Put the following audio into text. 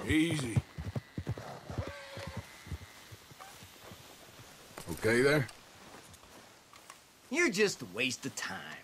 Easy. Okay there? You're just a waste of time.